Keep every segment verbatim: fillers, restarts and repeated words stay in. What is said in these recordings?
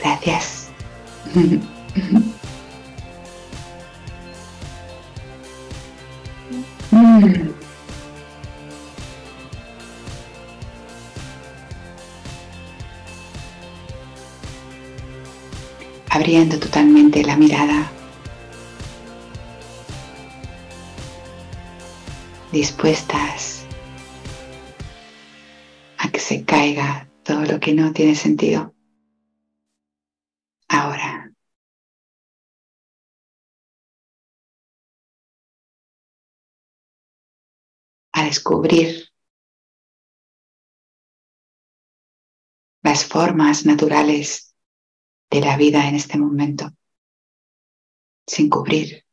Gracias. Mm. Abriendo totalmente la mirada, dispuestas a que se caiga todo lo que no tiene sentido. Ahora, a descubrir las formas naturales de la vida en este momento, sin cubrir,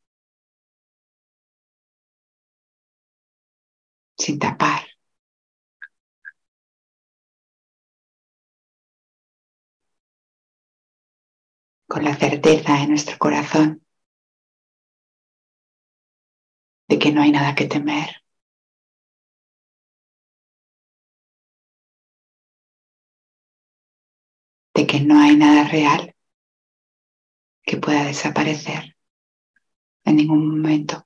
sin tapar, con la certeza en nuestro corazón de que no hay nada que temer, de que no hay nada real que pueda desaparecer en ningún momento.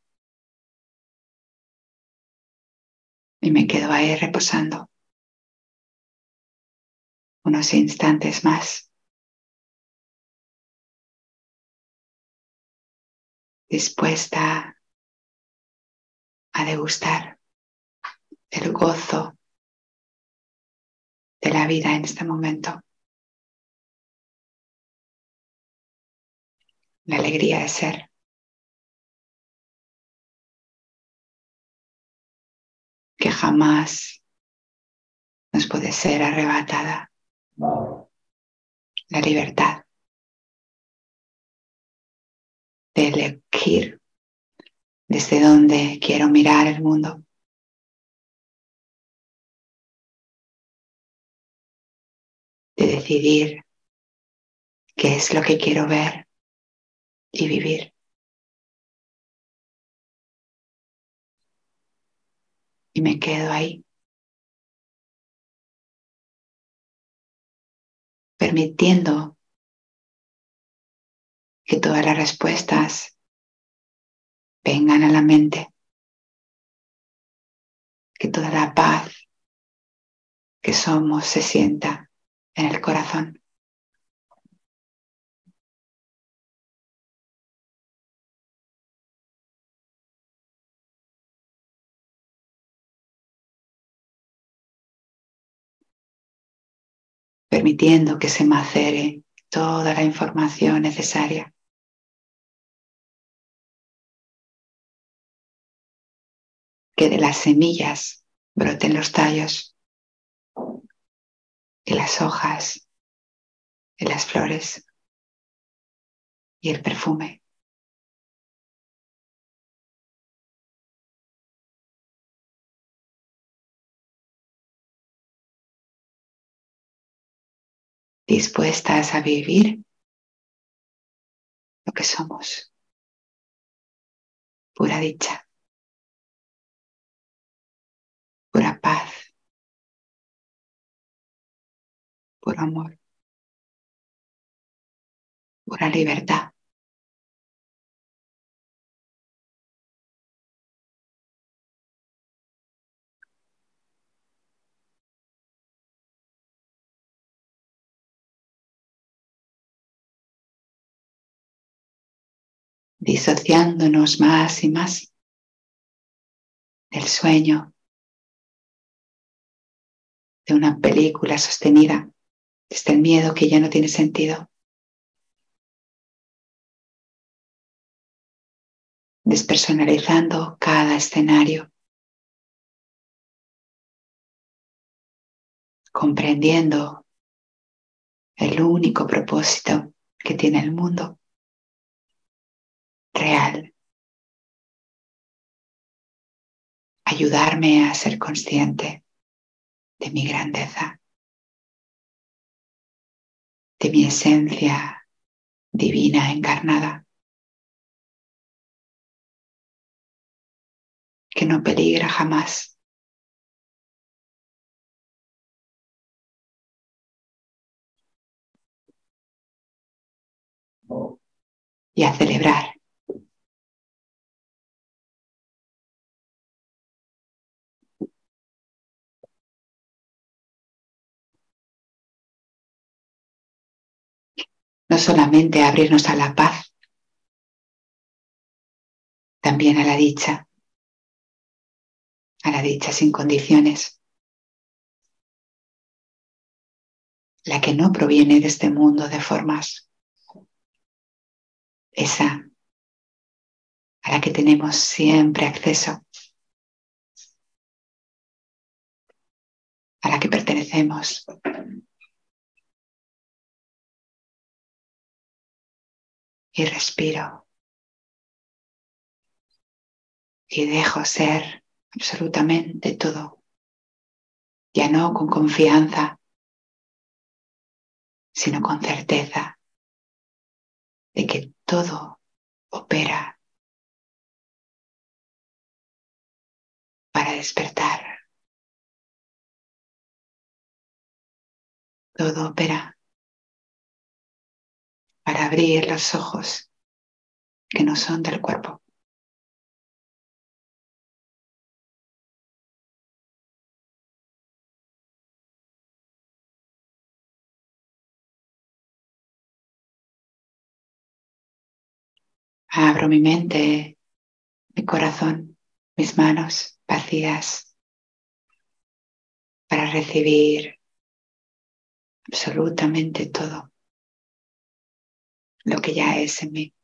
Y me quedo ahí reposando unos instantes más, dispuesta a degustar el gozo de la vida en este momento, la alegría de ser. Que jamás nos puede ser arrebatada. La libertad de elegir desde dónde quiero mirar el mundo. De decidir qué es lo que quiero ver y vivir. Y me quedo ahí, permitiendo que todas las respuestas vengan a la mente, que toda la paz que somos se sienta en el corazón. Permitiendo que se macere toda la información necesaria. Que de las semillas broten los tallos, y las hojas, y las flores, y el perfume. Dispuestas a vivir lo que somos. Pura dicha, pura paz, puro amor, pura libertad. Disociándonos más y más del sueño, de una película sostenida desde el miedo que ya no tiene sentido. Despersonalizando cada escenario, comprendiendo el único propósito que tiene el mundo real. Ayudarme a ser consciente de mi grandeza, de mi esencia divina encarnada, que no peligra jamás. y a celebrar. No solamente a abrirnos a la paz, también a la dicha, a la dicha sin condiciones, la que no proviene de este mundo de formas, esa a la que tenemos siempre acceso, a la que pertenecemos. Y respiro y dejo ser absolutamente todo, ya no con confianza, sino con certeza de que todo opera para despertar, todo opera para abrir los ojos que no son del cuerpo. Abro mi mente, mi corazón, mis manos vacías para recibir absolutamente todo lo que ya es en mí.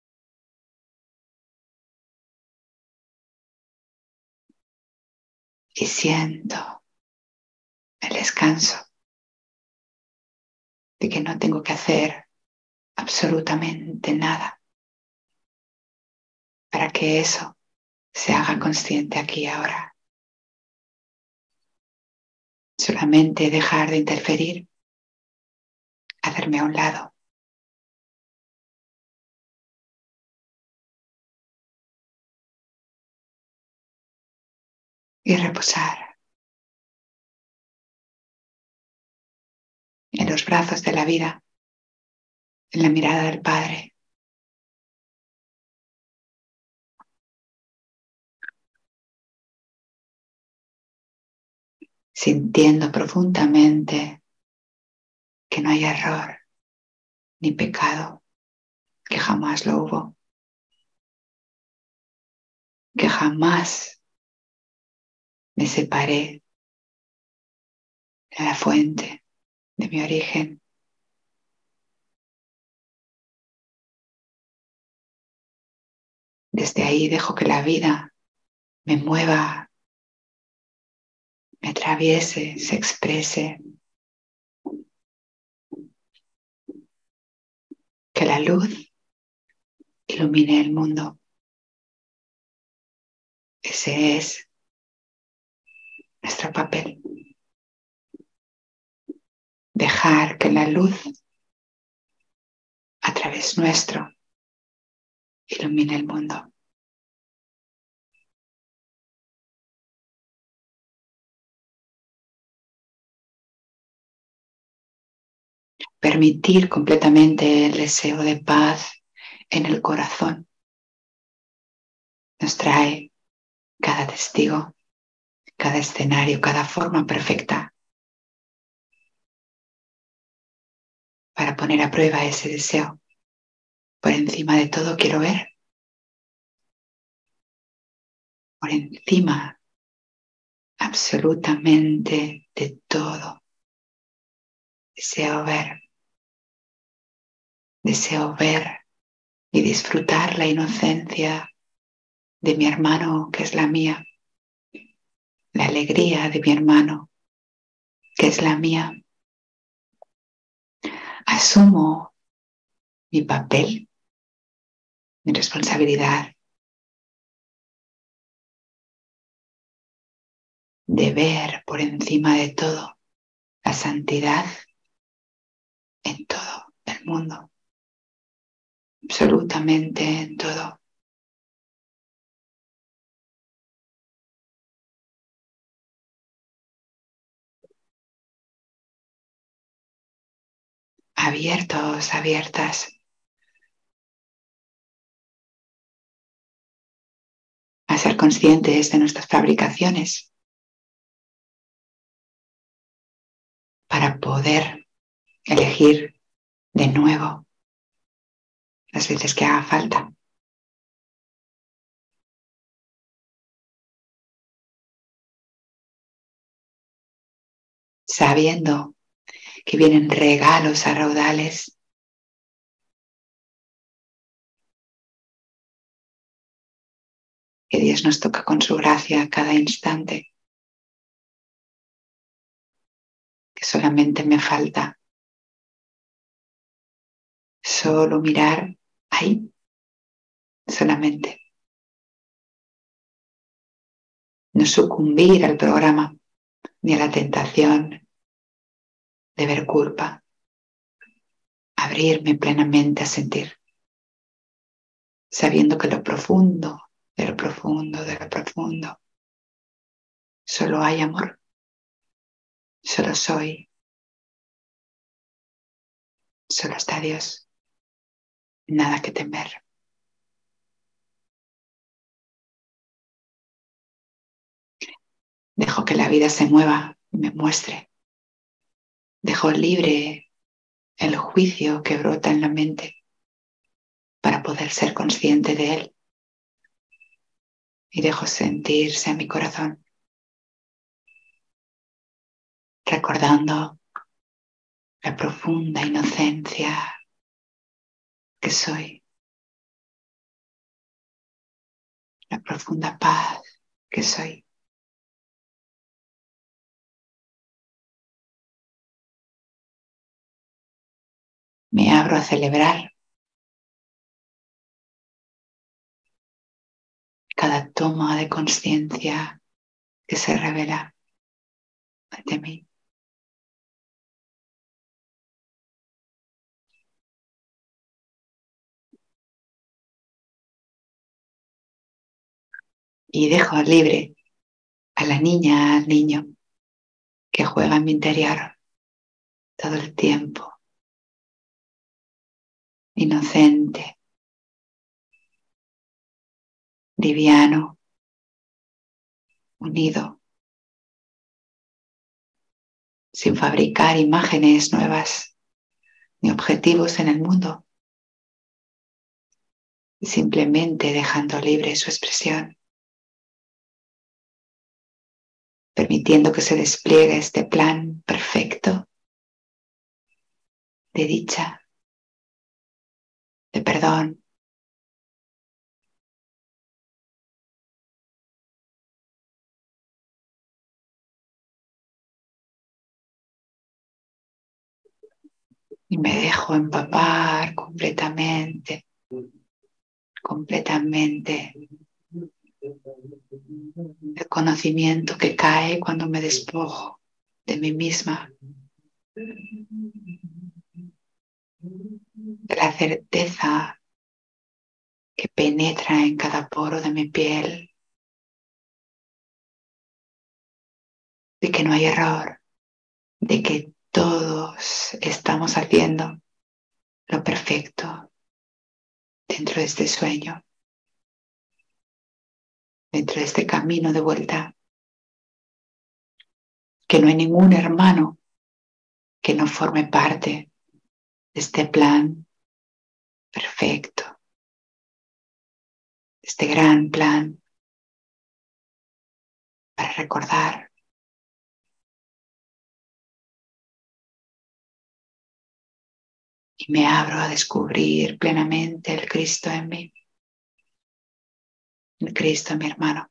Y siento el descanso de que no tengo que hacer absolutamente nada para que eso se haga consciente aquí y ahora. Solamente dejar de interferir, hacerme a un lado y reposar en los brazos de la vida, en la mirada del Padre, sintiendo profundamente que no hay error ni pecado, que jamás lo hubo, que jamás me separé de la fuente de mi origen. Desde ahí dejo que la vida me mueva, me atraviese, se exprese, que la luz ilumine el mundo. Ese es nuestro papel. Dejar que la luz a través nuestro ilumine el mundo. Permitir completamente el deseo de paz en el corazón nos trae cada testigo, cada escenario, cada forma perfecta para poner a prueba ese deseo. Por encima de todo quiero ver, por encima absolutamente de todo. Deseo ver, deseo ver y disfrutar la inocencia de mi hermano, que es la mía, la alegría de mi hermano, que es la mía. Asumo mi papel, mi responsabilidad de ver por encima de todo la santidad en todo el mundo, absolutamente en todo. Abiertos, abiertas conscientes de nuestras fabricaciones para poder elegir de nuevo las veces que haga falta. Sabiendo que vienen regalos a raudales, que Dios nos toca con su gracia a cada instante, que solamente me falta solo mirar ahí, solamente, no sucumbir al programa ni a la tentación de ver culpa, abrirme plenamente a sentir, sabiendo que lo profundo, de lo profundo, de lo profundo, solo hay amor, solo soy, solo está Dios, nada que temer. Dejo que la vida se mueva y me muestre. Dejo libre el juicio que brota en la mente para poder ser consciente de él. Y dejo sentirse a mi corazón, recordando la profunda inocencia que soy, la profunda paz que soy. Me abro a celebrar cada toma de conciencia que se revela ante mí. Y dejo libre a la niña, al niño que juega en mi interior todo el tiempo, inocente, liviano, unido, sin fabricar imágenes nuevas ni objetivos en el mundo, y simplemente dejando libre su expresión, permitiendo que se despliegue este plan perfecto de dicha, de perdón, y me dejo empapar completamente, completamente el conocimiento que cae cuando me despojo de mí misma, de la certeza que penetra en cada poro de mi piel, de que no hay error, de que todos estamos haciendo lo perfecto dentro de este sueño, dentro de este camino de vuelta, que no hay ningún hermano que no forme parte de este plan perfecto, de este gran plan para recordar y me abro a descubrir plenamente el Cristo en mí, el Cristo en mi hermano,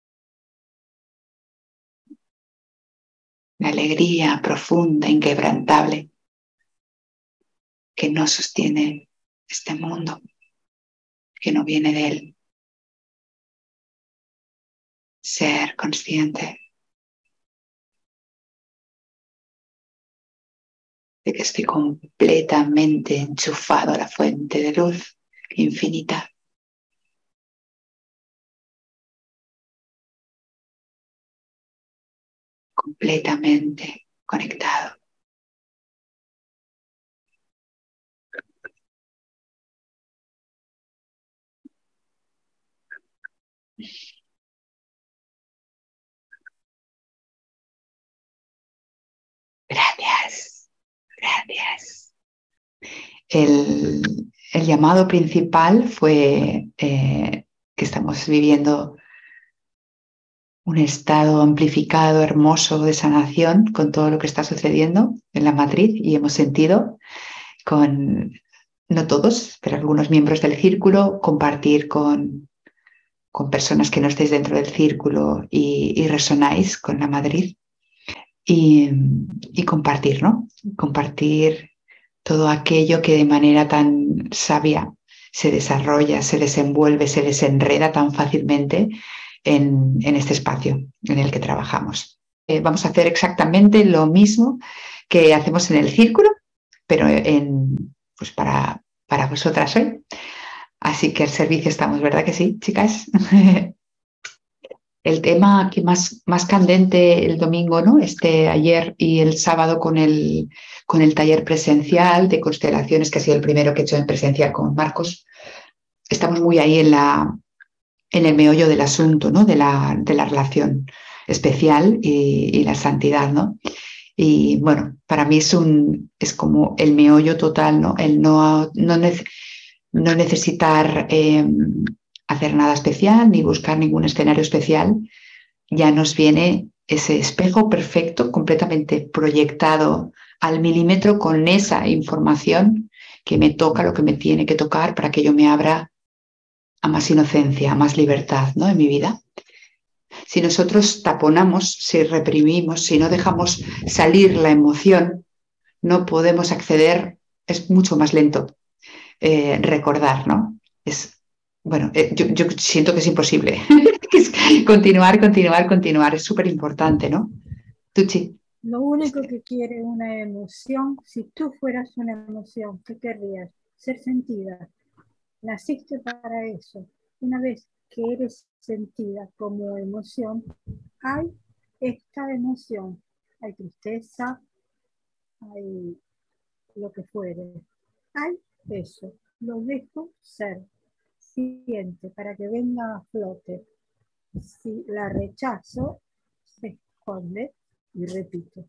la alegría profunda, inquebrantable que no sostiene este mundo, que no viene de él. Ser consciente de que estoy completamente enchufado a la fuente de luz infinita, completamente conectado. El, el llamado principal fue eh, que estamos viviendo un estado amplificado, hermoso de sanación con todo lo que está sucediendo en la matriz y hemos sentido con, no todos, pero algunos miembros del círculo, compartir con, con personas que no estéis dentro del círculo y, y resonáis con la matriz y, y compartir, ¿no? Compartir todo aquello que de manera tan sabia se desarrolla, se desenvuelve, se desenreda tan fácilmente en, en este espacio en el que trabajamos. Eh, vamos a hacer exactamente lo mismo que hacemos en el círculo, pero en, pues para, para vosotras hoy. Así que al servicio estamos, ¿verdad que sí, chicas? El tema que más, más candente el domingo, ¿no? Este ayer y el sábado con el, con el taller presencial de constelaciones, que ha sido el primero que he hecho en presencial con Marcos. Estamos muy ahí en, la, en el meollo del asunto, ¿no? De la, de la relación especial y, y la santidad, ¿no? Y bueno, para mí es, un, es como el meollo total, ¿no? El no, no, no necesitar eh, hacer nada especial ni buscar ningún escenario especial. Ya nos viene ese espejo perfecto, completamente proyectado al milímetro con esa información que me toca lo que me tiene que tocar para que yo me abra a más inocencia, a más libertad, ¿no? En mi vida. Si nosotros taponamos, si reprimimos, si no dejamos salir la emoción, no podemos acceder, es mucho más lento eh, recordar, ¿no? Es, bueno, eh, yo, yo siento que es imposible. Es continuar, continuar, continuar, es súper importante, ¿no? Tuchi. Lo único que quiere una emoción, si tú fueras una emoción, ¿qué querrías? Ser sentida. Naciste para eso. Una vez que eres sentida como emoción, hay esta emoción. Hay tristeza, hay lo que fuere. Hay eso. Lo dejo ser. Siente para que venga a flote. Si la rechazo, se esconde y repito.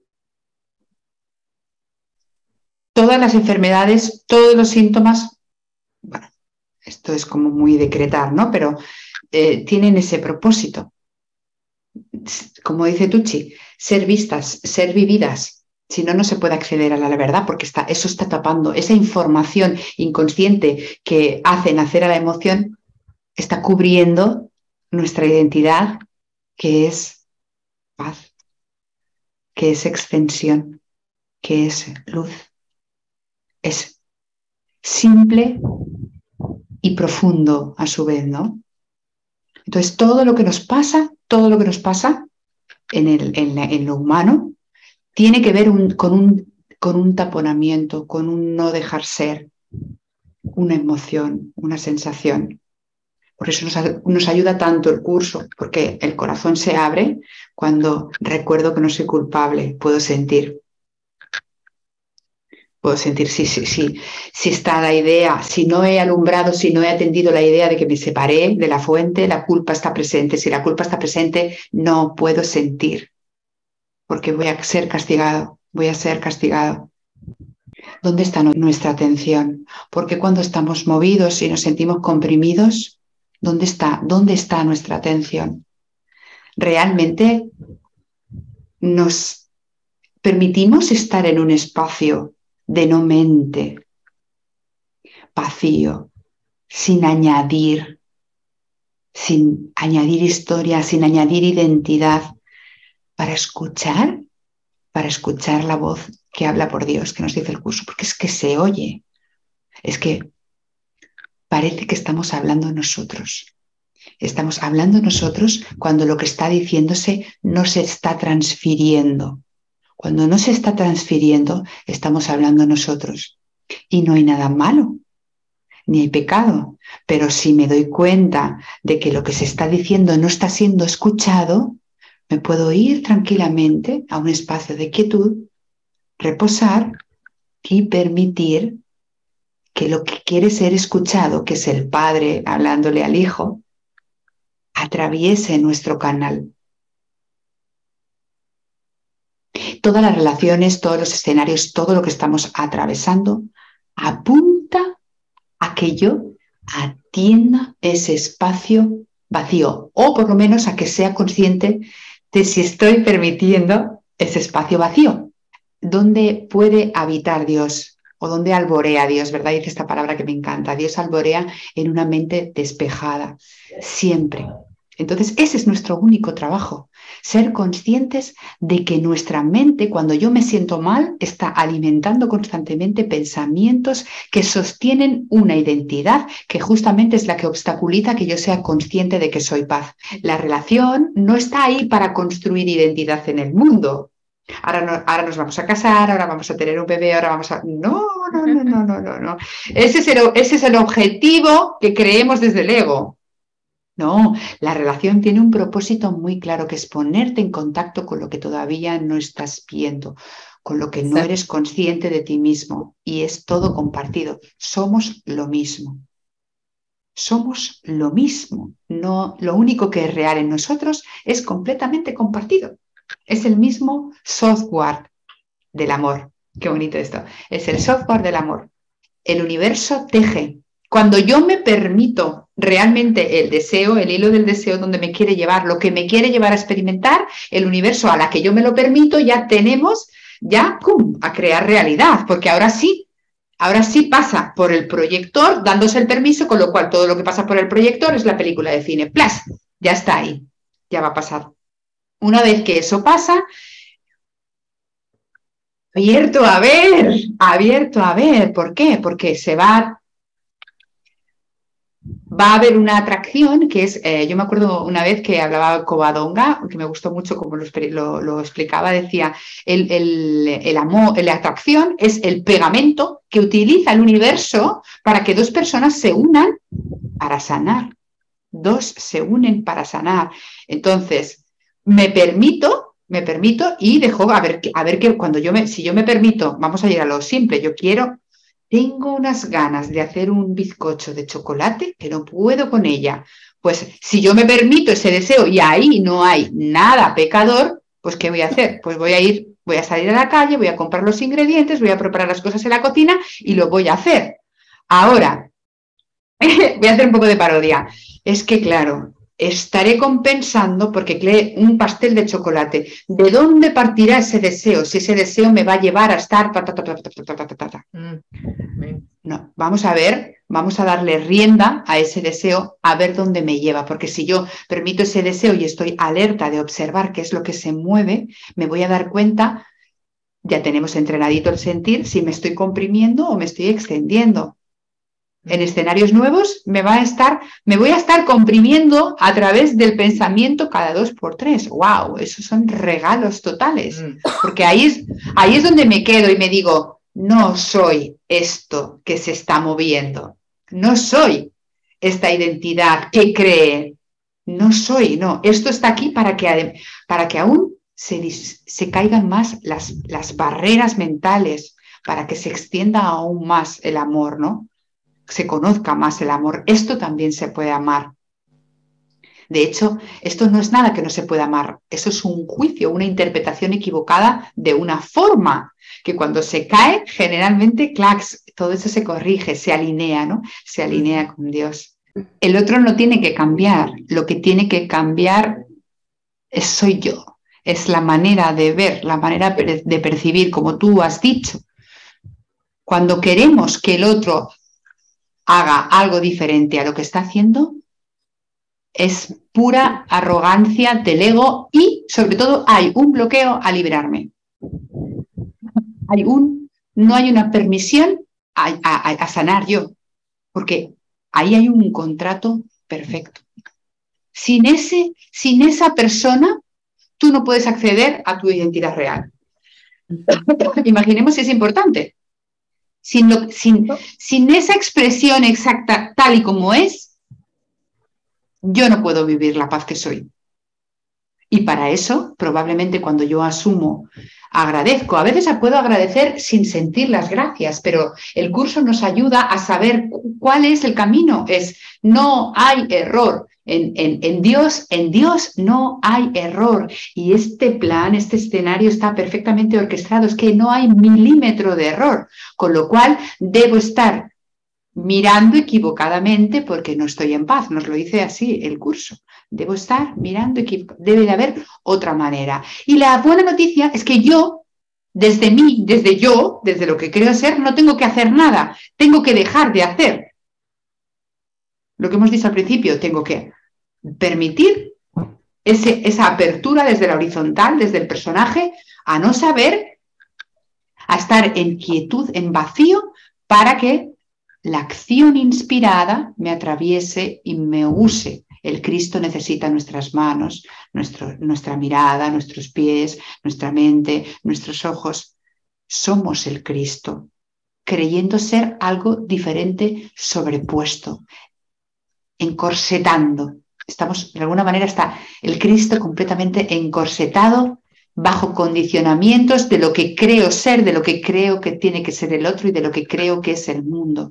Todas las enfermedades, todos los síntomas, bueno, esto es como muy decretar, ¿no? Pero eh, tienen ese propósito. Como dice Tucci, ser vistas, ser vividas. Si no, no se puede acceder a la verdad porque está, eso está tapando, esa información inconsciente que hace nacer a la emoción, está cubriendo nuestra identidad, que es paz, que es extensión, que es luz. Es simple y profundo a su vez, ¿no? Entonces, todo lo que nos pasa, todo lo que nos pasa en, el, en, la, en lo humano, tiene que ver un, con, un, con un taponamiento, con un no dejar ser, una emoción, una sensación. Por eso nos, nos ayuda tanto el curso, porque el corazón se abre cuando recuerdo que no soy culpable, puedo sentir. Puedo sentir si, si, si, si está la idea, si no he alumbrado, si no he atendido la idea de que me separé de la fuente, la culpa está presente. Si la culpa está presente, no puedo sentir, porque voy a ser castigado, voy a ser castigado. ¿Dónde está nuestra atención? Porque cuando estamos movidos y nos sentimos comprimidos, ¿dónde está? ¿Dónde está nuestra atención? ¿Realmente nos permitimos estar en un espacio de no mente, vacío, sin añadir, sin añadir historia, sin añadir identidad, para escuchar, para escuchar la voz que habla por Dios, que nos dice el curso? Porque es que se oye, es que parece que estamos hablando nosotros. Estamos hablando nosotros cuando lo que está diciéndose no se está transfiriendo. Cuando no se está transfiriendo, estamos hablando nosotros. Y no hay nada malo, ni hay pecado. Pero si me doy cuenta de que lo que se está diciendo no está siendo escuchado, me puedo ir tranquilamente a un espacio de quietud, reposar y permitir que lo que quiere ser escuchado, que es el Padre hablándole al Hijo, atraviese nuestro canal. Todas las relaciones, todos los escenarios, todo lo que estamos atravesando, apunta a que yo atienda ese espacio vacío, o por lo menos a que sea consciente de si estoy permitiendo ese espacio vacío. ¿Dónde puede habitar Dios? O dónde alborea Dios, ¿verdad? Dice esta palabra que me encanta. Dios alborea en una mente despejada, siempre. Entonces, ese es nuestro único trabajo, ser conscientes de que nuestra mente, cuando yo me siento mal, está alimentando constantemente pensamientos que sostienen una identidad que justamente es la que obstaculiza que yo sea consciente de que soy paz. La relación no está ahí para construir identidad en el mundo. Ahora, no, ahora nos vamos a casar, ahora vamos a tener un bebé, ahora vamos a... No, no, no, no, no, no, no. Ese es el, ese es el objetivo que creemos desde el ego. No, la relación tiene un propósito muy claro, que es ponerte en contacto con lo que todavía no estás viendo, con lo que no eres consciente de ti mismo, y es todo compartido. Somos lo mismo. Somos lo mismo. No, lo único que es real en nosotros es completamente compartido. Es el mismo software del amor. Qué bonito esto. Es el software del amor. El universo teje. Cuando yo me permito realmente el deseo, el hilo del deseo donde me quiere llevar, lo que me quiere llevar a experimentar, el universo a la que yo me lo permito, ya tenemos, ya, ¡pum!, a crear realidad, porque ahora sí, ahora sí pasa por el proyector dándose el permiso, con lo cual todo lo que pasa por el proyector es la película de cine. ¡Plas! Ya está ahí, ya va a pasar. Una vez que eso pasa, abierto a ver, abierto a ver, ¿por qué? Porque se va... Va a haber una atracción que es, eh, yo me acuerdo una vez que hablaba Covadonga, que me gustó mucho como lo, lo, lo explicaba, decía, el, el, el amor, la atracción es el pegamento que utiliza el universo para que dos personas se unan para sanar. Dos se unen para sanar. Entonces, me permito, me permito y dejo a ver, a ver que cuando yo me, si yo me permito, vamos a ir a lo simple, yo quiero... Tengo unas ganas de hacer un bizcocho de chocolate que no puedo con ella. Pues si yo me permito ese deseo y ahí no hay nada pecador, pues ¿qué voy a hacer? Pues voy a ir, voy a salir a la calle, voy a comprar los ingredientes, voy a preparar las cosas en la cocina y lo voy a hacer. Ahora, voy a hacer un poco de parodia. Es que, claro, estaré compensando porque un pastel de chocolate. ¿De dónde partirá ese deseo? Si ese deseo me va a llevar a estar... No, vamos a ver, vamos a darle rienda a ese deseo, a ver dónde me lleva. Porque si yo permito ese deseo y estoy alerta de observar qué es lo que se mueve, me voy a dar cuenta, ya tenemos entrenadito el sentir, si me estoy comprimiendo o me estoy extendiendo. En escenarios nuevos me va a estar, me voy a estar comprimiendo a través del pensamiento cada dos por tres. ¡Wow! Esos son regalos totales. Porque ahí es, ahí es donde me quedo y me digo, no soy esto que se está moviendo. No soy esta identidad que cree. No soy, no. Esto está aquí para que, para que aún se, se caigan más las, las barreras mentales, para que se extienda aún más el amor, ¿no? Se conozca más el amor. Esto también se puede amar. De hecho, esto no es nada que no se pueda amar. Eso es un juicio, una interpretación equivocada de una forma que cuando se cae, generalmente, clacs, todo eso se corrige, se alinea, ¿no? Se alinea con Dios. El otro no tiene que cambiar. Lo que tiene que cambiar es, soy yo. Es la manera de ver, la manera de percibir, como tú has dicho. Cuando queremos que el otro haga algo diferente a lo que está haciendo, es pura arrogancia del ego y, sobre todo, hay un bloqueo a liberarme. Hay un, no hay una permisión a, a, a sanar yo, porque ahí hay un contrato perfecto. Sin, ese, sin esa persona, tú no puedes acceder a tu identidad real. Imaginemos si es importante. Sin, lo, sin, sin esa expresión exacta tal y como es, yo no puedo vivir la paz que soy. Y para eso, probablemente cuando yo asumo, agradezco. A veces puedo agradecer sin sentir las gracias, pero el curso nos ayuda a saber cuál es el camino. Es, no hay error. En, en, en Dios, en Dios no hay error. Y este plan, este escenario está perfectamente orquestado. Es que no hay milímetro de error. Con lo cual, debo estar mirando equivocadamente porque no estoy en paz. Nos lo dice así el curso. Debo estar mirando equivocadamente. Debe de haber otra manera. Y la buena noticia es que yo, desde mí, desde yo, desde lo que creo ser, no tengo que hacer nada. Tengo que dejar de hacer. Lo que hemos dicho al principio, tengo que permitir ese, esa apertura desde la horizontal, desde el personaje, a no saber, a estar en quietud, en vacío, para que la acción inspirada me atraviese y me use. El Cristo necesita nuestras manos, nuestro, nuestra mirada, nuestros pies, nuestra mente, nuestros ojos. Somos el Cristo, creyendo ser algo diferente, sobrepuesto, encorsetando. Estamos, de alguna manera, está el Cristo completamente encorsetado, bajo condicionamientos de lo que creo ser, de lo que creo que tiene que ser el otro y de lo que creo que es el mundo.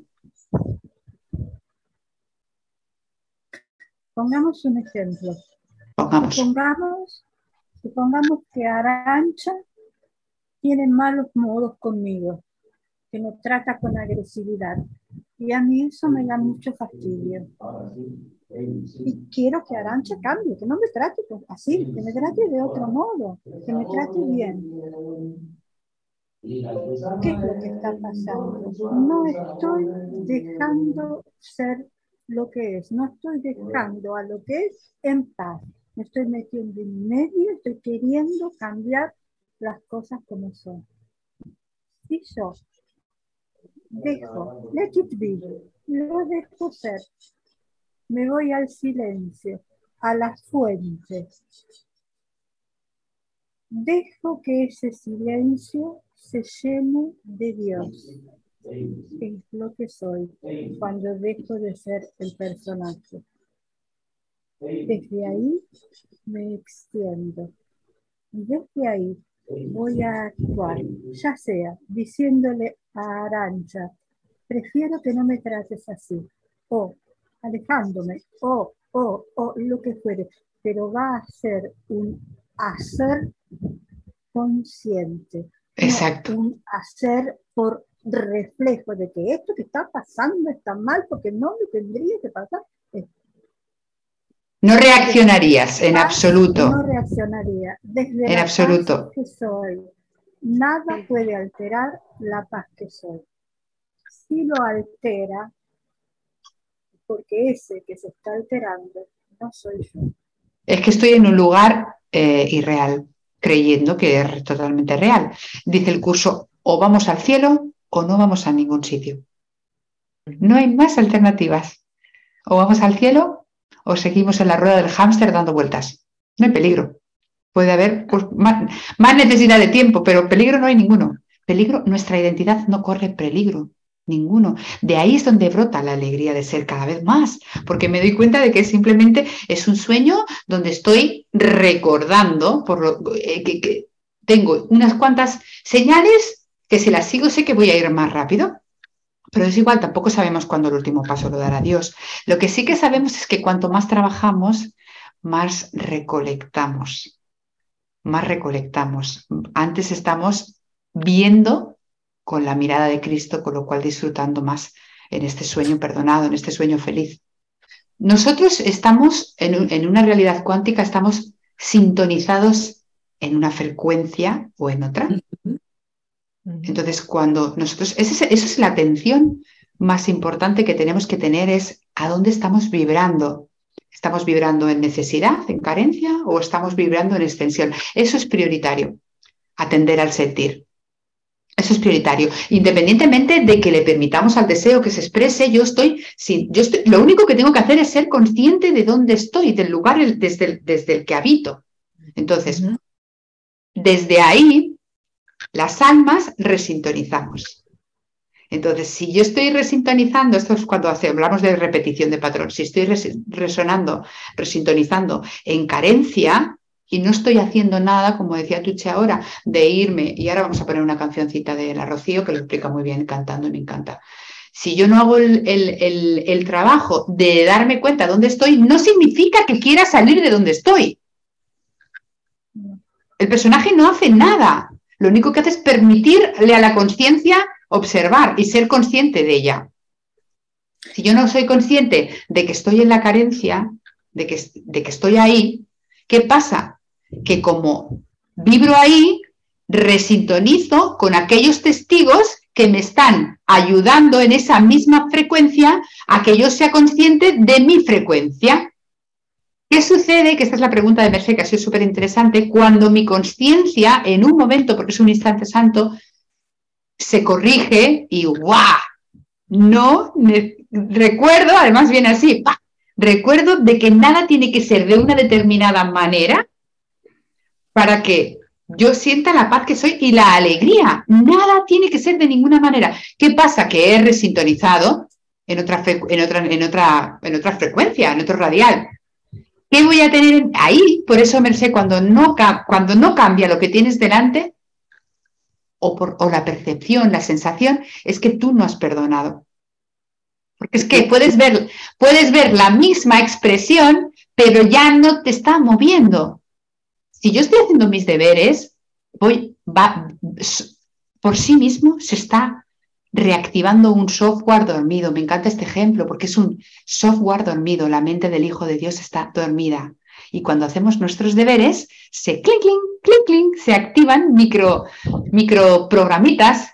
Pongamos un ejemplo. Pongamos. Supongamos, supongamos que Arantxa tiene malos modos conmigo, que me trata con agresividad. Y a mí eso me da mucho fastidio. Y quiero que Arantxa cambie, que no me trate así, que me trate de otro modo, que me trate bien. ¿Qué es lo que está pasando? No estoy dejando ser lo que es, no estoy dejando a lo que es en paz. Me estoy metiendo en medio, estoy queriendo cambiar las cosas como son. Si yo dejo, let it be, lo dejo ser, me voy al silencio, a las fuentes, dejo que ese silencio se llene de Dios, que es lo que soy, cuando dejo de ser el personaje. Desde ahí me extiendo. Y desde ahí voy a actuar, ya sea diciéndole a Arantxa, prefiero que no me trates así, o alejándome, o, o, o lo que fuere, pero va a ser un hacer consciente. Exacto. No un hacer por reflejo de que esto que está pasando está mal porque no me tendría que pasar. No reaccionarías en absoluto. No reaccionaría. Desde en la absoluto. Paz que soy, nada puede alterar la paz que soy. Si lo altera, porque ese que se está alterando no soy yo. Es que estoy en un lugar eh, irreal, creyendo que es totalmente real. Dice el curso, o vamos al cielo o no vamos a ningún sitio. No hay más alternativas. O vamos al cielo o seguimos en la rueda del hámster dando vueltas. No hay peligro. Puede haber pues, más, más necesidad de tiempo, pero peligro no hay ninguno. Peligro, nuestra identidad no corre peligro. Ninguno. De ahí es donde brota la alegría de ser cada vez más, porque me doy cuenta de que simplemente es un sueño donde estoy recordando, por lo, eh, que, que tengo unas cuantas señales que si las sigo sé que voy a ir más rápido, pero es igual, tampoco sabemos cuándo el último paso lo dará Dios. Lo que sí que sabemos es que cuanto más trabajamos, más recolectamos, más recolectamos. Antes estamos viendo con la mirada de Cristo, con lo cual disfrutando más en este sueño perdonado, en este sueño feliz. Nosotros estamos en, un, en una realidad cuántica, estamos sintonizados en una frecuencia o en otra. Entonces, cuando nosotros, esa es, esa es la atención más importante que tenemos que tener, es a dónde estamos vibrando. ¿Estamos vibrando en necesidad, en carencia, o estamos vibrando en extensión? Eso es prioritario, atender al sentir. Eso es prioritario. Independientemente de que le permitamos al deseo que se exprese, yo estoy, sí, yo estoy, lo único que tengo que hacer es ser consciente de dónde estoy, del lugar el, desde, el, desde el que habito. Entonces, uh-huh. desde ahí, las almas resintonizamos. Entonces, si yo estoy resintonizando, esto es cuando hace, hablamos de repetición de patrón, si estoy res, resonando, resintonizando en carencia, y no estoy haciendo nada, como decía Tuche ahora, de irme, y ahora vamos a poner una cancioncita de la Rocío que lo explica muy bien cantando y me encanta. Si yo no hago el, el, el, el trabajo de darme cuenta de dónde estoy, no significa que quiera salir de donde estoy. El personaje no hace nada. Lo único que hace es permitirle a la conciencia observar y ser consciente de ella. Si yo no soy consciente de que estoy en la carencia, de que, de que estoy ahí, ¿qué pasa? Que como vibro ahí, resintonizo con aquellos testigos que me están ayudando en esa misma frecuencia a que yo sea consciente de mi frecuencia. ¿Qué sucede? Que esta es la pregunta de Mercé, que ha sido súper interesante, cuando mi conciencia, en un momento, porque es un instante santo, se corrige y ¡guau! No, me, recuerdo, además viene así, ¡pah! Recuerdo de que nada tiene que ser de una determinada manera para que yo sienta la paz que soy y la alegría. Nada tiene que ser de ninguna manera. ¿Qué pasa? Que he resintonizado en otra, en otra, en otra, en otra frecuencia, en otro radial. ¿Qué voy a tener ahí? Por eso, Mercé, cuando no, cuando no cambia lo que tienes delante, o, por, o la percepción, la sensación, es que tú no has perdonado. Porque es que puedes ver, puedes ver la misma expresión, pero ya no te está moviendo. Si yo estoy haciendo mis deberes, voy, va, por sí mismo se está reactivando un software dormido. Me encanta este ejemplo porque es un software dormido. La mente del Hijo de Dios está dormida. Y cuando hacemos nuestros deberes, se clink, clink, clink, clink, se activan micro, micro programitas,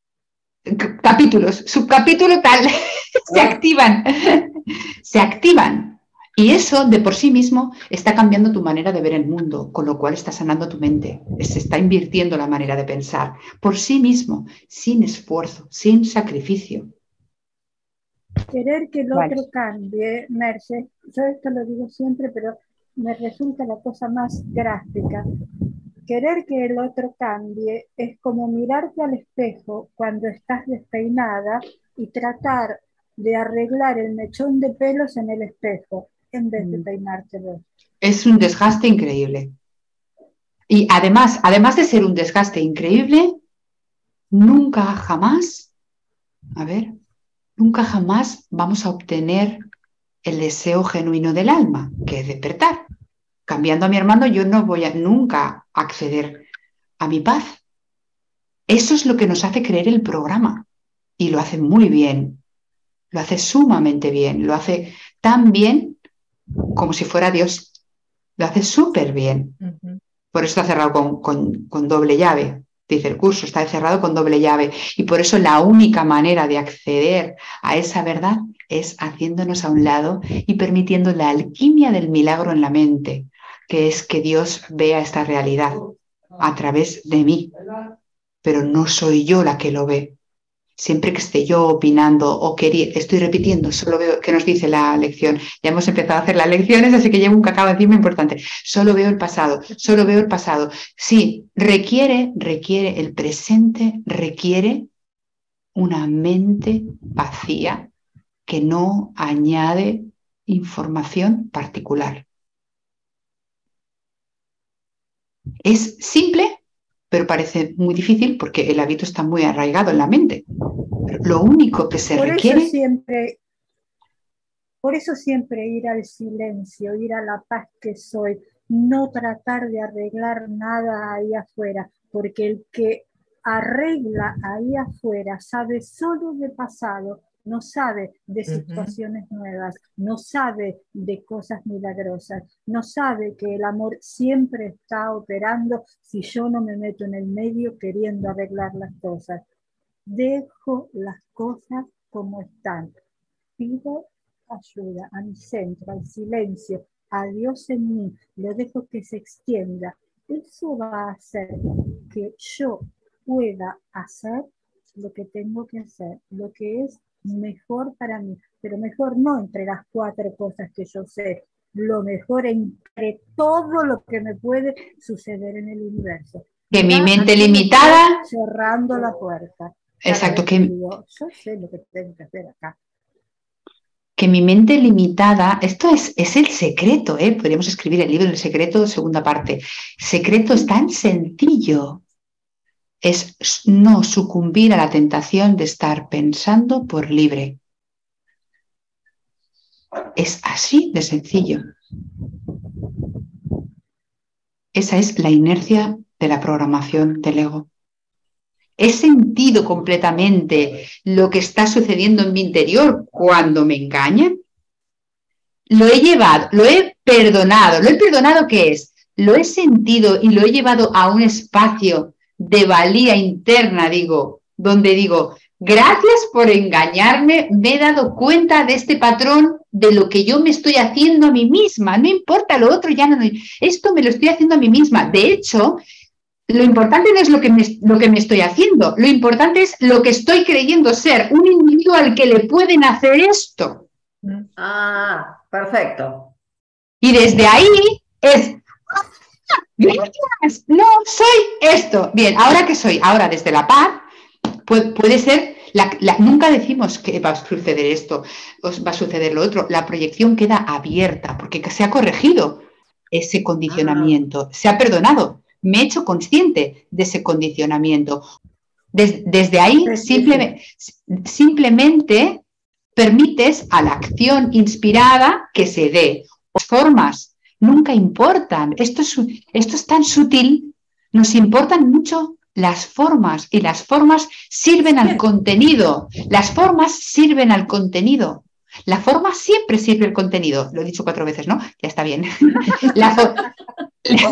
capítulos, subcapítulo tal, se activan, se activan. Y eso de por sí mismo está cambiando tu manera de ver el mundo, con lo cual está sanando tu mente. Se está invirtiendo la manera de pensar por sí mismo, sin esfuerzo, sin sacrificio. Querer que el Vale. otro cambie, Merce, yo esto lo digo siempre, pero me resulta la cosa más drástica. Querer que el otro cambie es como mirarte al espejo cuando estás despeinada y tratar de arreglar el mechón de pelos en el espejo en vez de peinártelo. Es un desgaste increíble. Y además, además de ser un desgaste increíble, nunca jamás, a ver, nunca jamás vamos a obtener el deseo genuino del alma, que es despertar. Cambiando a mi hermano, yo no voy a nunca acceder a mi paz. Eso es lo que nos hace creer el programa. Y lo hace muy bien. Lo hace sumamente bien. Lo hace tan bien como si fuera Dios. Lo hace súper bien. Uh-huh. Por eso está cerrado con, con, con doble llave. Dice el curso, está cerrado con doble llave. Y por eso la única manera de acceder a esa verdad es haciéndonos a un lado y permitiendo la alquimia del milagro en la mente, que es que Dios vea esta realidad a través de mí. Pero no soy yo la que lo ve. Siempre que esté yo opinando o queriendo, estoy repitiendo, solo veo, ¿qué nos dice la lección? Ya hemos empezado a hacer las lecciones, así que llevo un cacao encima importante. Solo veo el pasado, solo veo el pasado. Sí, requiere, requiere, el presente requiere una mente vacía que no añade información particular. Es simple, pero parece muy difícil porque el hábito está muy arraigado en la mente. Pero lo único que se por requiere... Eso siempre, por eso siempre ir al silencio, ir a la paz que soy, no tratar de arreglar nada ahí afuera, porque el que arregla ahí afuera sabe solo de pasado, no sabe de situaciones uh-huh. nuevas, no sabe de cosas milagrosas, no sabe que el amor siempre está operando si yo no me meto en el medio queriendo arreglar las cosas. Dejo las cosas como están. Pido ayuda a mi centro, al silencio, a Dios en mí, lo dejo que se extienda. Eso va a hacer que yo pueda hacer lo que tengo que hacer, lo que es mejor para mí, pero mejor no entre las cuatro cosas que yo sé, lo mejor entre todo lo que me puede suceder en el universo. Que mi mente limitada... Cerrando la puerta. Exacto, que... Digo, yo sé lo que tengo que hacer acá. que mi mente limitada, esto es, es el secreto, ¿eh? Podríamos escribir el libro El secreto, segunda parte. El secreto es tan sencillo, es no sucumbir a la tentación de estar pensando por libre. Es así de sencillo. Esa es la inercia de la programación del ego. He sentido completamente lo que está sucediendo en mi interior cuando me engañan. Lo he llevado, lo he perdonado. ¿Lo he perdonado qué es? Lo he sentido y lo he llevado a un espacio de valía interna, digo, donde digo, gracias por engañarme, me he dado cuenta de este patrón de lo que yo me estoy haciendo a mí misma. No importa lo otro, ya no, esto me lo estoy haciendo a mí misma. De hecho, lo importante no es lo que, me, lo que me estoy haciendo, lo importante es lo que estoy creyendo ser, un individuo al que le pueden hacer esto. Ah, perfecto. Y desde ahí es, gracias, no soy esto. Bien, ¿ahora qué soy? Ahora desde la paz puede, puede ser, la, la, nunca decimos que va a suceder esto, os va a suceder lo otro, la proyección queda abierta porque se ha corregido ese condicionamiento, ah. se ha perdonado. Me he hecho consciente de ese condicionamiento. Des, desde ahí simple, simplemente permites a la acción inspirada que se dé. Las formas nunca importan. Esto es, esto es tan sutil. Nos importan mucho las formas y las formas sirven al contenido. Las formas sirven al contenido. La forma siempre sirve al contenido. Lo he dicho cuatro veces, ¿no? Ya está bien. La, for la,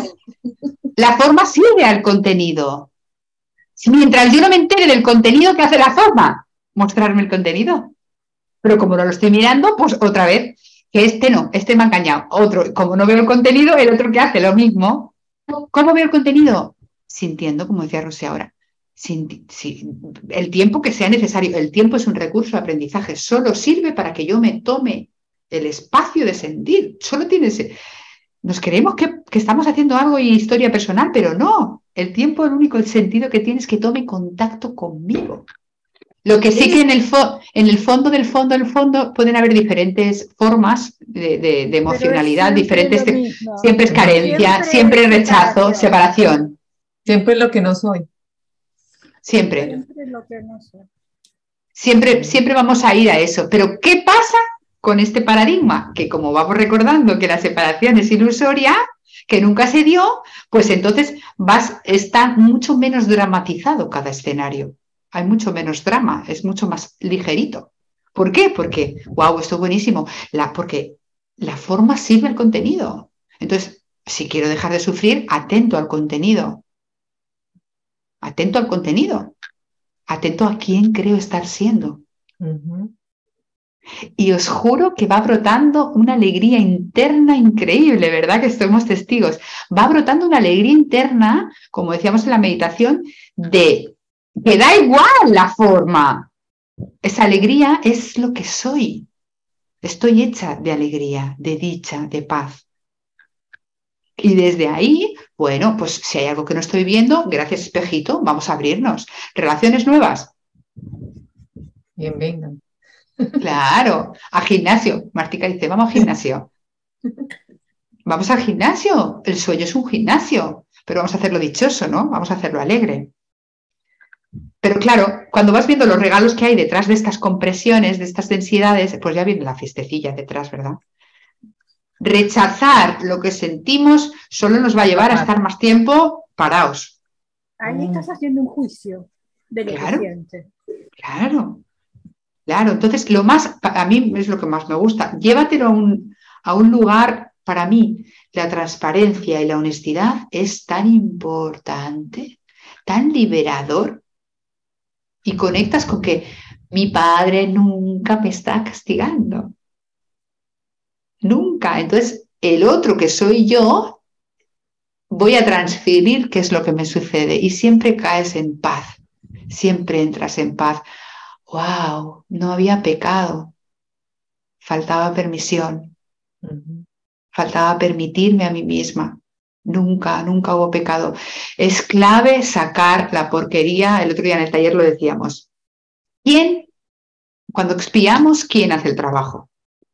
la forma sirve al contenido. Mientras yo no me entere del contenido que hace la forma, mostrarme el contenido. Pero como no lo estoy mirando, pues otra vez, que este no, este me ha engañado. Otro, como no veo el contenido, el otro que hace lo mismo. ¿Cómo veo el contenido? Sintiendo, como decía Rosy ahora, sin, sin, el tiempo que sea necesario. El tiempo es un recurso de aprendizaje, solo sirve para que yo me tome el espacio de sentir. Solo tiene ese... Nos creemos que, que estamos haciendo algo y historia personal, pero no. El tiempo, el único sentido que tiene es que tome contacto conmigo. Lo que sí que en el, fo en el fondo del fondo del fondo pueden haber diferentes formas de, de, de emocionalidad, diferentes. Siempre es carencia, siempre, siempre es rechazo, separación. separación. Siempre es lo que no soy. Siempre. Siempre es lo que no soy. Siempre, siempre vamos a ir a eso. Pero ¿qué pasa con este paradigma? Que como vamos recordando que la separación es ilusoria, que nunca se dio, pues entonces vas, está mucho menos dramatizado cada escenario. Hay mucho menos drama, es mucho más ligerito. ¿Por qué? Porque, wow, esto es buenísimo. La, porque la forma sirve al contenido. Entonces, si quiero dejar de sufrir, atento al contenido. Atento al contenido. Atento a quién creo estar siendo. Uh-huh. Y os juro que va brotando una alegría interna increíble, ¿verdad? Que somos testigos. Va brotando una alegría interna, como decíamos en la meditación, de que da igual la forma. Esa alegría es lo que soy. Estoy hecha de alegría, de dicha, de paz. Y desde ahí, bueno, pues si hay algo que no estoy viendo, gracias espejito, vamos a abrirnos. Relaciones nuevas. Bien, vengan. Claro, a gimnasio. Martica dice, vamos al gimnasio. Vamos al gimnasio. El sueño es un gimnasio, pero vamos a hacerlo dichoso, ¿no? Vamos a hacerlo alegre. Pero claro, cuando vas viendo los regalos que hay detrás de estas compresiones, de estas densidades, pues ya viene la fiestecilla detrás, ¿verdad? Rechazar lo que sentimos solo nos va a llevar a estar más tiempo parados. Ahí estás haciendo un juicio de lo claro, que sientes. Claro, claro. Entonces, lo más, a mí es lo que más me gusta. Llévatelo a un, a un lugar, para mí, la transparencia y la honestidad es tan importante, tan liberador. Y conectas con que mi padre nunca me está castigando. Nunca. Entonces, el otro que soy yo, voy a transferir qué es lo que me sucede. Y siempre caes en paz. Siempre entras en paz. ¡Wow! No había pecado. Faltaba permisión. Uh-huh. Faltaba permitirme a mí misma. Nunca, nunca hubo pecado. Es clave sacar la porquería. El otro día en el taller lo decíamos. ¿Quién, cuando expiamos, quién hace el trabajo?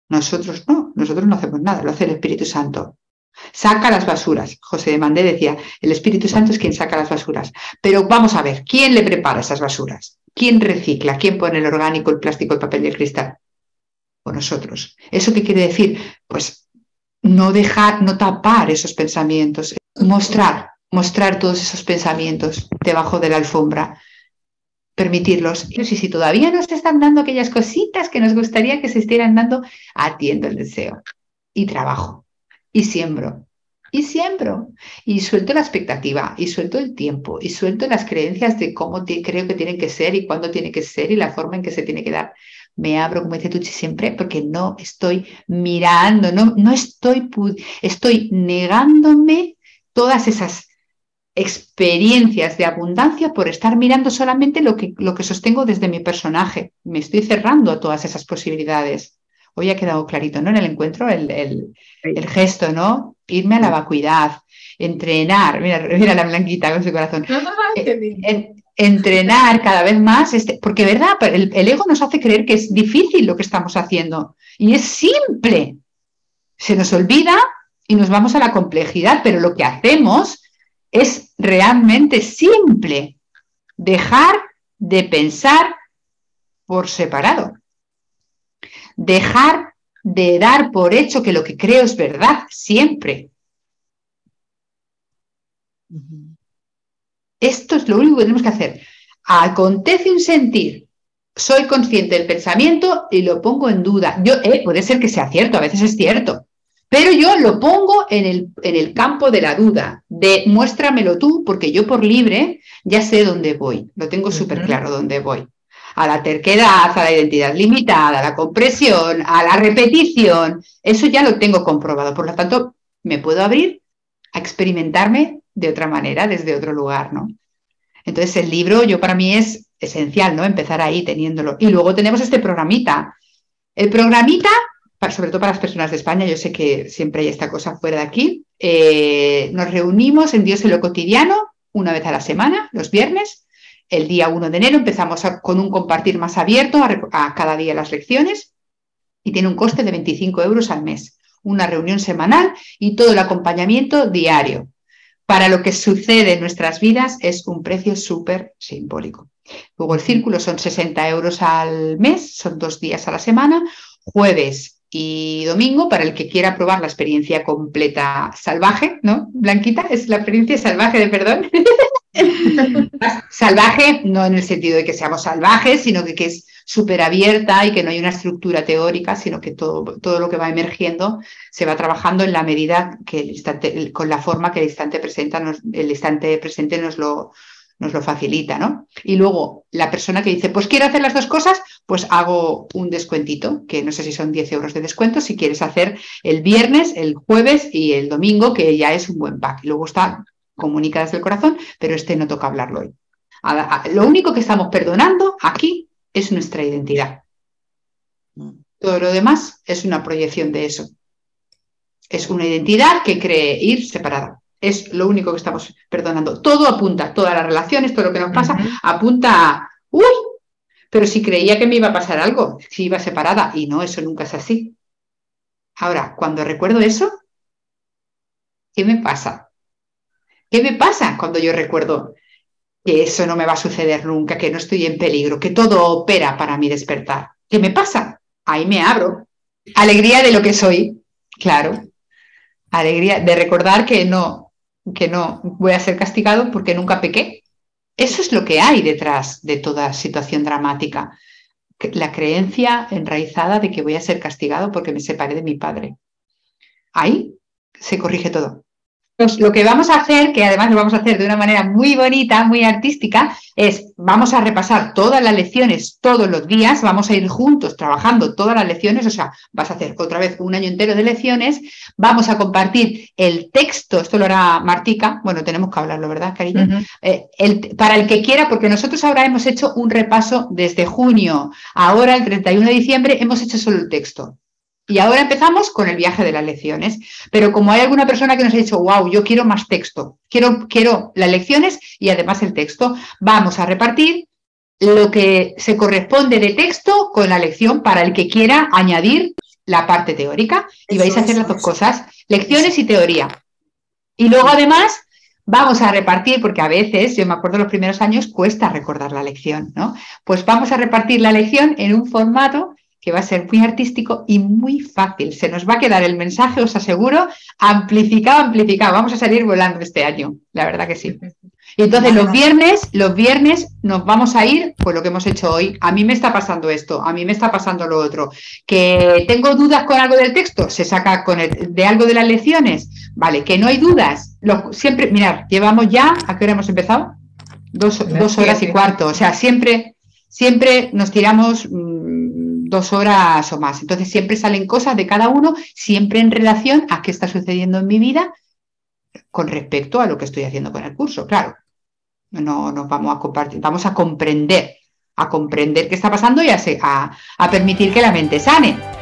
Nosotros no, nosotros no hacemos nada, lo hace el Espíritu Santo. Saca las basuras. José de Mandé decía, el Espíritu Santo es quien saca las basuras. Pero vamos a ver, ¿quién le prepara esas basuras? ¿Quién recicla? ¿Quién pone el orgánico, el plástico, el papel y el cristal? Pues nosotros. ¿Eso qué quiere decir? Pues no dejar, no tapar esos pensamientos, mostrar, mostrar todos esos pensamientos debajo de la alfombra, permitirlos. Y si todavía no se están dando aquellas cositas que nos gustaría que se estuvieran dando, atiendo el deseo y trabajo. Y siembro, y siembro, y suelto la expectativa, y suelto el tiempo, y suelto las creencias de cómo creo que tienen que ser y cuándo tiene que ser y la forma en que se tiene que dar. Me abro, como dice Tucci siempre, porque no estoy mirando, no, no estoy, estoy negándome todas esas experiencias de abundancia por estar mirando solamente lo que, lo que sostengo desde mi personaje. Me estoy cerrando a todas esas posibilidades. Hoy ha quedado clarito, ¿no? En el encuentro, el, el, el gesto, ¿no? Irme a la vacuidad, entrenar, mira, mira la Blanquita con su corazón. En, entrenar cada vez más, este, porque verdad, el, el ego nos hace creer que es difícil lo que estamos haciendo y es simple. Se nos olvida y nos vamos a la complejidad, pero lo que hacemos es realmente simple. Dejar de pensar por separado. Dejar de dar por hecho que lo que creo es verdad siempre. Uh-huh. Esto es lo único que tenemos que hacer. Acontece un sentir, soy consciente del pensamiento y lo pongo en duda. Yo, eh, puede ser que sea cierto, a veces es cierto, pero yo lo pongo en el, en el campo de la duda, de muéstramelo tú, porque yo por libre ya sé dónde voy, lo tengo uh-huh. súper claro dónde voy. A la terquedad, a la identidad limitada, a la compresión, a la repetición, eso ya lo tengo comprobado. Por lo tanto, me puedo abrir a experimentarme de otra manera, desde otro lugar, ¿no? Entonces, el libro, yo para mí es esencial, ¿no? Empezar ahí teniéndolo. Y luego tenemos este programita. El programita, sobre todo para las personas de España, yo sé que siempre hay esta cosa fuera de aquí, eh, nos reunimos en Dios en lo cotidiano una vez a la semana, los viernes. El día uno de enero empezamos a, con un compartir más abierto a, a cada día las lecciones y tiene un coste de veinticinco euros al mes. Una reunión semanal y todo el acompañamiento diario. Para lo que sucede en nuestras vidas es un precio súper simbólico. Luego el círculo son sesenta euros al mes, son dos días a la semana, jueves y domingo, para el que quiera probar la experiencia completa salvaje, ¿no? Blanquita, es la experiencia salvaje de perdón. Salvaje, no en el sentido de que seamos salvajes, sino que, que es súper abierta y que no hay una estructura teórica, sino que todo, todo lo que va emergiendo se va trabajando en la medida que el instante, con la forma que el instante, presenta nos, el instante presente nos lo, nos lo facilita, ¿no? Y luego la persona que dice, pues quiero hacer las dos cosas, pues hago un descuentito, que no sé si son diez euros de descuento, si quieres hacer el viernes, el jueves y el domingo, que ya es un buen pack. Y luego está comunica desde el corazón, pero este no toca hablarlo hoy. A, a, lo único que estamos perdonando aquí es nuestra identidad. Todo lo demás es una proyección de eso. Es una identidad que cree ir separada. Es lo único que estamos perdonando. Todo apunta, todas las relaciones, todo lo que nos pasa, uh-huh. apunta a, uy, pero si creía que me iba a pasar algo, si iba separada, y no, eso nunca es así. Ahora, cuando recuerdo eso, ¿qué me pasa? ¿Qué me pasa cuando yo recuerdo que eso no me va a suceder nunca, que no estoy en peligro, que todo opera para mi despertar? ¿Qué me pasa? Ahí me abro. Alegría de lo que soy, claro. Alegría de recordar que no, que no voy a ser castigado porque nunca pequé. Eso es lo que hay detrás de toda situación dramática. La creencia enraizada de que voy a ser castigado porque me separé de mi padre. Ahí se corrige todo. Pues lo que vamos a hacer, que además lo vamos a hacer de una manera muy bonita, muy artística, es vamos a repasar todas las lecciones todos los días, vamos a ir juntos trabajando todas las lecciones, o sea, vas a hacer otra vez un año entero de lecciones, vamos a compartir el texto, esto lo hará Martica, bueno, tenemos que hablarlo, ¿verdad, cariño? Uh-huh. eh, el, para el que quiera, porque nosotros ahora hemos hecho un repaso desde junio, ahora el treinta y uno de diciembre hemos hecho solo el texto. Y ahora empezamos con el viaje de las lecciones. Pero como hay alguna persona que nos ha dicho, wow, yo quiero más texto, quiero, quiero las lecciones y además el texto, vamos a repartir lo que se corresponde de texto con la lección para el que quiera añadir la parte teórica y Eso, vais a hacer eso, las dos eso. cosas, lecciones y teoría. Y luego además vamos a repartir, porque a veces, yo me acuerdo los primeros años, cuesta recordar la lección, ¿no? Pues vamos a repartir la lección en un formato que va a ser muy artístico y muy fácil. Se nos va a quedar el mensaje, os aseguro, amplificado, amplificado. Vamos a salir volando este año, la verdad que sí. Y entonces Vale, los vale. viernes, los viernes nos vamos a ir por lo que hemos hecho hoy. A mí me está pasando esto, a mí me está pasando lo otro. Que tengo dudas con algo del texto, se saca con el, de algo de las lecciones. Vale, que no hay dudas. Lo, siempre, mirad, llevamos ya, ¿a qué hora hemos empezado? Dos, Las dos horas y siete. cuarto. O sea, siempre, siempre nos tiramos mmm, dos horas o más. Entonces siempre salen cosas de cada uno, siempre en relación a qué está sucediendo en mi vida con respecto a lo que estoy haciendo con el curso, claro. No nos vamos a compartir, vamos a comprender, a comprender qué está pasando y a, a, a permitir que la mente sane.